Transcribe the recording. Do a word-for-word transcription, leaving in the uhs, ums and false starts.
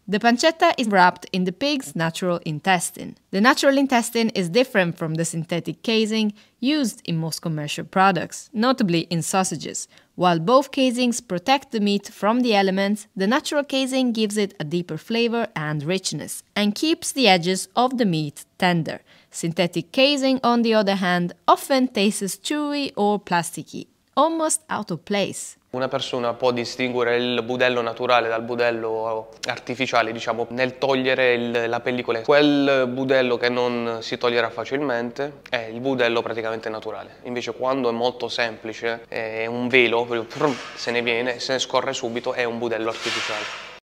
The pancetta is wrapped in the pig's natural intestine. The natural intestine is different from the synthetic casing used in most commercial products, notably in sausages. While both casings protect the meat from the elements, the natural casing gives it a deeper flavor and richness, and keeps the edges of the meat tender. Synthetic casing, on the other hand, often tastes chewy or plasticky, almost out of place. Una persona può distinguere il budello naturale dal budello artificiale, diciamo, nel togliere il, la pellicola. Quel budello che non si toglierà facilmente è il budello praticamente naturale. Invece quando è molto semplice, è un velo, se ne viene, se ne scorre subito, è un budello artificiale.